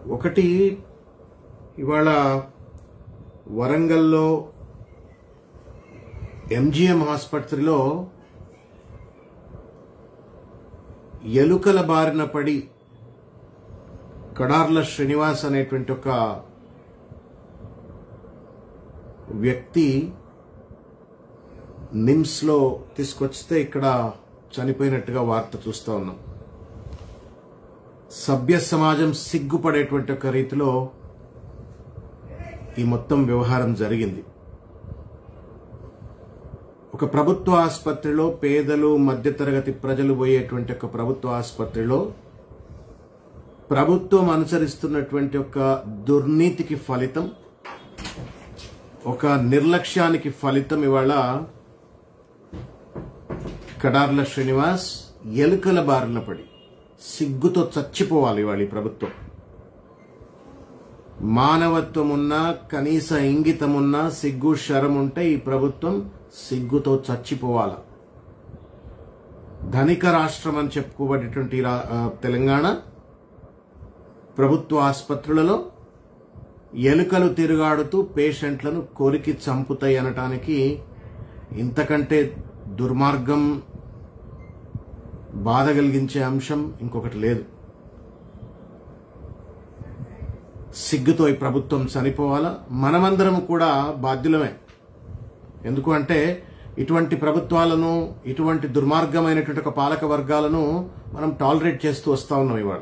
ఒకటి ఇవాళ వరంగల్లో ఎంజీఎం ఆసుపత్రిలో ఎలుకల బారిన పడి కడార్ల శ్రీనివాస్ అనేటువంటి ఒక వ్యక్తి నిమ్స్ లో తీసుకొచ్చితే ఇక్కడ చనిపోయినట్టుగా వార్త చూస్తా ఉన్నాం. సభ్య సమాజం సిగ్గుపడేటువంటి ఒక రీతిలో ఈ మొత్తం వ్యవహారం జరిగింది. ఒక ప్రభుత్వ ఆసుపత్రిలో పేదలు మధ్యతరగతి ప్రజలు పోయేటువంటి ఒక ప్రభుత్వ ఆసుపత్రిలో ప్రభుత్వం అనుసరిస్తున్నటువంటి ఒక దుర్నీతికి ఫలితం, ఒక నిర్లక్ష్యానికి ఫలితం ఇవాళ కడార్ల శ్రీనివాస్ ఎలుకల బారిన పడి సిగ్గుతో చచ్చిపోవాలి. ఇవాళ ఈ ప్రభుత్వం మానవత్వం ఉన్నా, కనీస ఇంగితం ఉన్నా, సిగ్గు శరం ఉంటే ఈ ప్రభుత్వం సిగ్గుతో చచ్చిపోవాలి. ధనిక రాష్ట్రం అని చెప్పుకోబడేటువంటి తెలంగాణ ప్రభుత్వ ఆసుపత్రులలో ఎలుకలు తిరుగాడుతూ పేషెంట్లను కొరికి చంపుతాయి అనటానికి ఇంతకంటే దుర్మార్గం, బాధ కలిగించే అంశం ఇంకొకటి లేదు. సిగ్గుతో ఈ ప్రభుత్వం చనిపోవాలా. మనమందరం కూడా బాధ్యులమే. ఎందుకు అంటే ఇటువంటి ప్రభుత్వాలను, ఇటువంటి దుర్మార్గమైనటువంటి ఒక పాలక వర్గాలను మనం టాలరేట్ చేస్తూ వస్తా ఉన్నాం. ఇవాళ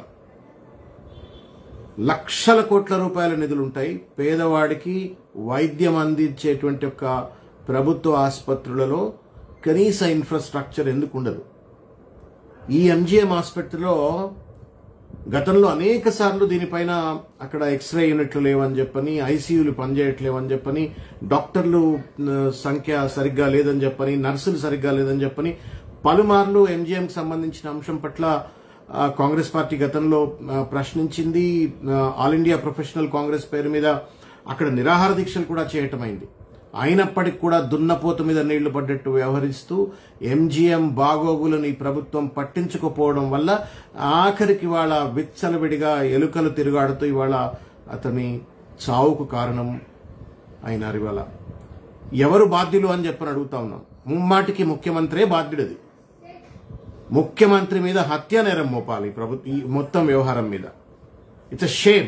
లక్షల కోట్ల రూపాయల నిధులుంటాయి. పేదవాడికి వైద్యం అందించేటువంటి ఒక ప్రభుత్వ ఆసుపత్రులలో కనీస ఇన్ఫ్రాస్ట్రక్చర్ ఎందుకు ఉండదు? ఈ ఎంజీఎం ఆసుపత్రిలో గతంలో అనేక సార్లు దీనిపైన అక్కడ ఎక్స్రే యూనిట్లు లేవని చెప్పని, ఐసీయూలు పనిచేయట్లేవని చెప్పని, డాక్టర్లు సంఖ్య సరిగ్గా లేదని చెప్పని, నర్సులు సరిగ్గా లేదని చెప్పని పలుమార్లు ఎంజీఎంకి సంబంధించిన అంశం పట్ల కాంగ్రెస్ పార్టీ గతంలో ప్రశ్నించింది. ఆల్ ఇండియా ప్రొఫెషనల్ కాంగ్రెస్ పేరు మీద అక్కడ నిరాహార దీక్షలు కూడా చేయటమైంది. అయినప్పటికీ కూడా దున్నపోతు మీద నీళ్లు పడ్డట్టు వ్యవహరిస్తూ ఎంజీఎం బాగోగులను ఈ ప్రభుత్వం పట్టించుకోపోవడం వల్ల ఆఖరికి ఇవాళ విచ్చలవిడిగా ఎలుకలు తిరుగాడుతూ ఇవాళ అతని చావుకు కారణం అయినారు. ఇవాళ ఎవరు బాధ్యులు అని చెప్పని అడుగుతా ఉన్నాం. ముమ్మాటికి ముఖ్యమంత్రే బాధ్యుడిది. ముఖ్యమంత్రి మీద హత్య నేరం మోపాలి ఈ మొత్తం వ్యవహారం మీద. It's a shame.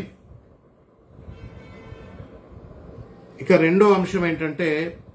ఇక రెండో అంశం ఏంటంటే,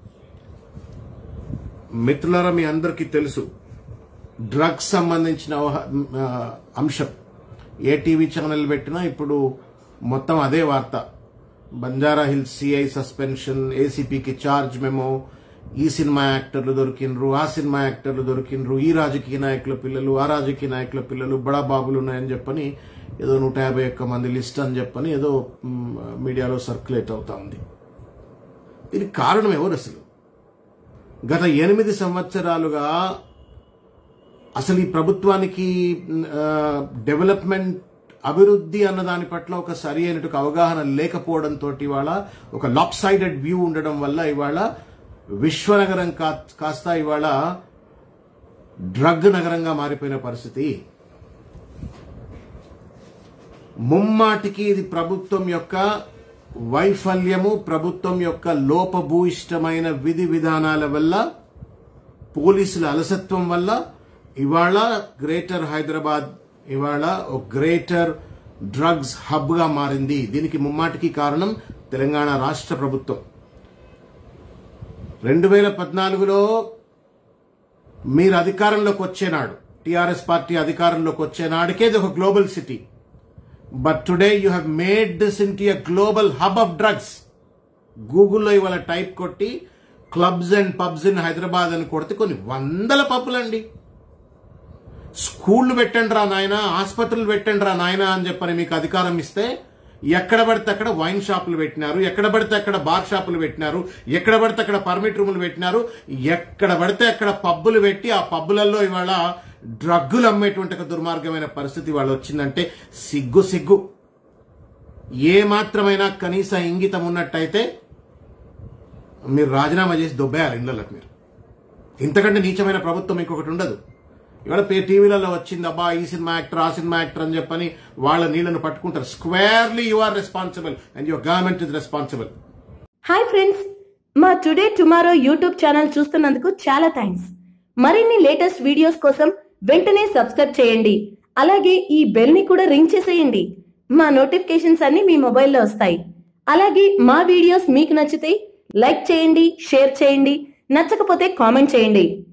మిత్రులారా మీ అందరికీ తెలుసు డ్రగ్స్ సంబంధించిన అంశం. ఏ టీవీ ఛానల్ పెట్టినా ఇప్పుడు మొత్తం అదే వార్త. బంజారా హిల్స్ సిఐ సస్పెన్షన్, ఏసీపీకి చార్జ్ మెమో, ఈ సినిమా యాక్టర్లు దొరికినరు, ఆ సినిమా యాక్టర్లు దొరికినరు, ఈ రాజకీయ నాయకుల పిల్లలు, ఆ రాజకీయ నాయకుల పిల్లలు, బడా బాబులు ఉన్నాయని చెప్పని ఏదో 151 మంది లిస్ట్ అని చెప్పని ఏదో మీడియాలో సర్క్యులేట్ అవుతా ఉంది. దీనికి కారణం ఎవరు? అసలు గత 8 సంవత్సరాలుగా అసలు ఈ ప్రభుత్వానికి డెవలప్మెంట్, అభివృద్ధి అన్న దాని పట్ల ఒక సరి అయినట్టు అవగాహన లేకపోవడంతో ఇవాళ ఒక లాప్ సైడెడ్ వ్యూ ఉండడం వల్ల ఇవాళ విశ్వనగరం కాస్త ఇవాళ డ్రగ్ నగరంగా మారిపోయిన పరిస్థితి. ముమ్మాటికి ఇది ప్రభుత్వం యొక్క వైఫల్యము, ప్రభుత్వం యొక్క లోపభూయిష్టమైన విధి విధానాల వల్ల, పోలీసుల అలసత్వం వల్ల ఇవాళ గ్రేటర్ హైదరాబాద్ ఇవాళ ఒక గ్రేటర్ డ్రగ్స్ హబ్ గా మారింది. దీనికి ముమ్మాటికి కారణం తెలంగాణ రాష్ట్ర ప్రభుత్వం. 2014లో మీరు అధికారంలోకి వచ్చేనాడు, టీఆర్ఎస్ పార్టీ అధికారంలోకి వచ్చేనాడికే ఇది ఒక global city. But today you have made this into a global hub of drugs. గూగుల్లో ఇవాళ టైప్ కొట్టి clubs and pubs in Hyderabad అని కొడితే కొన్ని వందల పబ్బులండి. స్కూళ్లు పెట్టండి రా నాయన, ఆసుపత్రులు పెట్టండి రా నాయన అని చెప్పని మీకు అధికారం ఇస్తే ఎక్కడ పడితే అక్కడ వైన్ షాపులు పెట్టినారు, ఎక్కడ పడితే అక్కడ బార్ షాపులు పెట్టినారు, ఎక్కడ పడితే అక్కడ పర్మిట్ రూములు పెట్టినారు, ఎక్కడ పడితే అక్కడ పబ్బులు పెట్టి ఆ పబ్బులలో ఇవాళ డ్రగ్గులు అమ్మేటువంటి ఒక దుర్మార్గమైన పరిస్థితి ఇవాళ వచ్చిందంటే సిగ్గు సిగ్గు. ఏ మాత్రమైనా కనీస ఇంగితం ఉన్నట్టయితే మీరు రాజీనామా చేసి దొబ్బేయాలి ఇళ్లలోకి. మీరు ఇంతకంటే నీచమైన ప్రభుత్వం ఇంకొకటి ఉండదు. ఇవాళ టీవీలలో వచ్చింది, అబ్బా ఈ సినిమా యాక్టర్ ఆ సినిమా యాక్టర్ అని చెప్పని వాళ్ళ నీళ్లను పట్టుకుంటారు. Squarely you are responsible and your government is responsible. Hi friends, మా టుడే టుమారో యూట్యూబ్ ఛానల్ చూస్తున్నందుకు చాలా థ్యాంక్స్. మరిన్ని లేటెస్ట్ వీడియోస్ కోసం వెంటనే సబ్స్క్రైబ్ చేయండి. అలాగే ఈ బెల్ ని కూడా రింగ్ చేసేయండి. మా నోటిఫికేషన్స్ అన్ని మీ మొబైల్లో వస్తాయి. అలాగే మా వీడియోస్ మీకు నచ్చితే లైక్ చేయండి, షేర్ చేయండి, నచ్చకపోతే కామెంట్ చేయండి.